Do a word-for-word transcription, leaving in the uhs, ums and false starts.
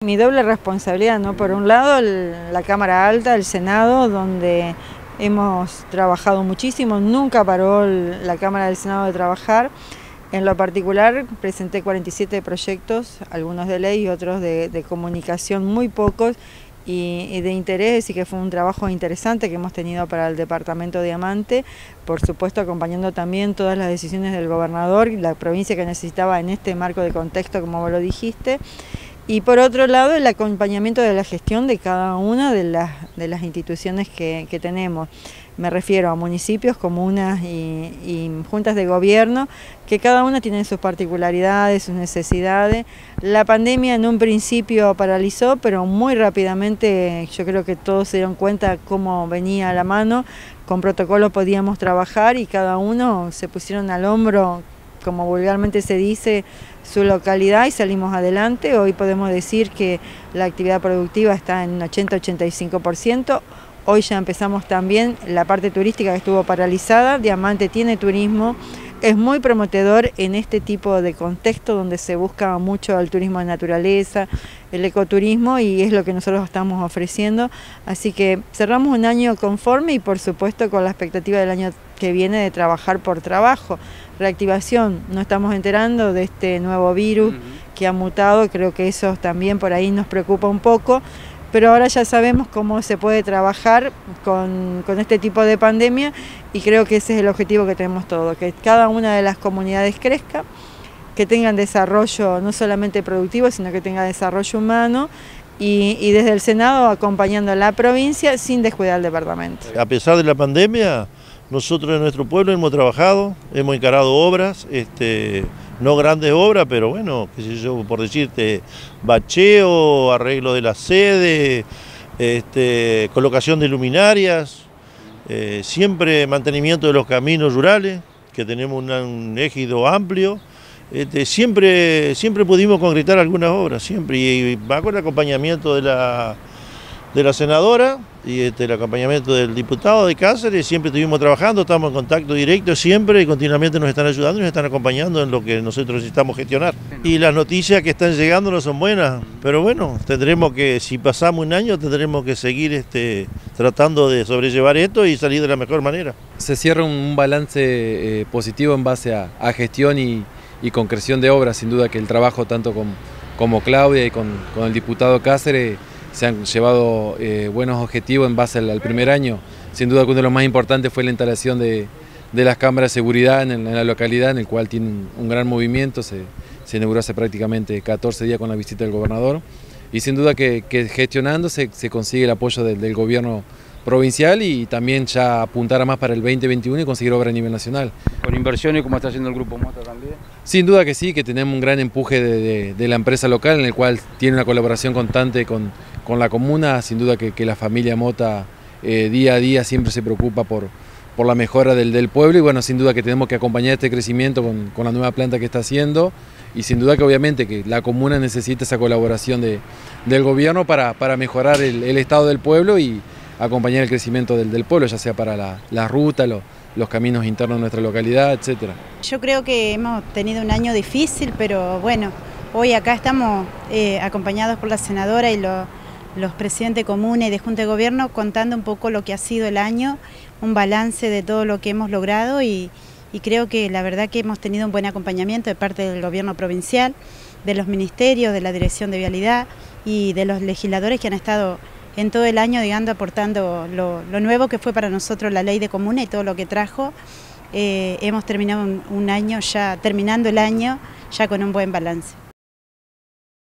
Mi doble responsabilidad, ¿no? Por un lado, el, la Cámara Alta, el Senado, donde hemos trabajado muchísimo, nunca paró el, la Cámara del Senado de trabajar. En lo particular, presenté cuarenta y siete proyectos, algunos de ley y otros de, de comunicación, muy pocos, y, y de interés, y que fue un trabajo interesante que hemos tenido para el Departamento Diamante, por supuesto acompañando también todas las decisiones del gobernador y la provincia que necesitaba en este marco de contexto, como vos lo dijiste. Y por otro lado, el acompañamiento de la gestión de cada una de las, de las instituciones que, que tenemos. Me refiero a municipios, comunas y, y juntas de gobierno, que cada una tiene sus particularidades, sus necesidades. La pandemia en un principio paralizó, pero muy rápidamente yo creo que todos se dieron cuenta cómo venía a la mano, con protocolo podíamos trabajar y cada uno se pusieron al hombro, como vulgarmente se dice, su localidad y salimos adelante. Hoy podemos decir que la actividad productiva está en ochenta a ochenta y cinco por ciento. Hoy ya empezamos también la parte turística que estuvo paralizada. Diamante tiene turismo, es muy prometedor en este tipo de contexto donde se busca mucho el turismo de naturaleza, el ecoturismo, y es lo que nosotros estamos ofreciendo. Así que cerramos un año conforme y por supuesto con la expectativa del año que viene de trabajar por trabajo. Reactivación, nos estamos enterando de este nuevo virus que ha mutado, creo que eso también por ahí nos preocupa un poco. Pero ahora ya sabemos cómo se puede trabajar con, con este tipo de pandemia y creo que ese es el objetivo que tenemos todos, que cada una de las comunidades crezca, que tengan desarrollo no solamente productivo, sino que tenga desarrollo humano y, y desde el Senado acompañando a la provincia sin descuidar el departamento. A pesar de la pandemia, nosotros en nuestro pueblo hemos trabajado, hemos encarado obras, este, no grandes obras, pero bueno, qué sé yo, por decirte, bacheo, arreglo de la sede, este, colocación de luminarias, eh, siempre mantenimiento de los caminos rurales, que tenemos una, un ejido amplio, este, siempre, siempre pudimos concretar algunas obras, siempre, y va con el acompañamiento de la, de la senadora y este, el acompañamiento del diputado de Cáceres. Siempre estuvimos trabajando, estamos en contacto directo siempre y continuamente nos están ayudando y nos están acompañando en lo que nosotros necesitamos gestionar. Y las noticias que están llegando no son buenas, pero bueno, tendremos que, si pasamos un año, tendremos que seguir este, tratando de sobrellevar esto y salir de la mejor manera. Se cierra un balance eh, positivo en base a, a gestión y, y concreción de obras, sin duda que el trabajo tanto con, como Claudia y con, con el diputado Cáceres se han llevado eh, buenos objetivos en base al, al primer año. Sin duda que uno de los más importantes fue la instalación de, de las cámaras de seguridad en, en la localidad, en el cual tiene un, un gran movimiento, se, se inauguró hace prácticamente catorce días con la visita del gobernador, y sin duda que, que gestionando se, se consigue el apoyo del, del gobierno provincial y también ya apuntar a más para el veinte veintiuno y conseguir obra a nivel nacional. ¿Con inversiones como está haciendo el Grupo Mota también? Sin duda que sí, que tenemos un gran empuje de, de, de la empresa local, en el cual tiene una colaboración constante con, con la comuna. Sin duda que, que la familia Mota eh, día a día siempre se preocupa por, por la mejora del, del pueblo, y bueno, sin duda que tenemos que acompañar este crecimiento con, con la nueva planta que está haciendo, y sin duda que obviamente que la comuna necesita esa colaboración de, del gobierno para, para mejorar el, el estado del pueblo y acompañar el crecimiento del, del pueblo, ya sea para la, la ruta, lo, los caminos internos de nuestra localidad, etcétera. Yo creo que hemos tenido un año difícil, pero bueno, hoy acá estamos eh, acompañados por la senadora y lo, los presidentes comunes y de Junta de Gobierno, contando un poco lo que ha sido el año, un balance de todo lo que hemos logrado, y, y creo que la verdad que hemos tenido un buen acompañamiento de parte del gobierno provincial, de los ministerios, de la Dirección de Vialidad y de los legisladores que han estado en todo el año, digamos, aportando lo, lo nuevo que fue para nosotros la ley de comuna y todo lo que trajo. Eh, hemos terminado un, un año ya, terminando el año ya con un buen balance.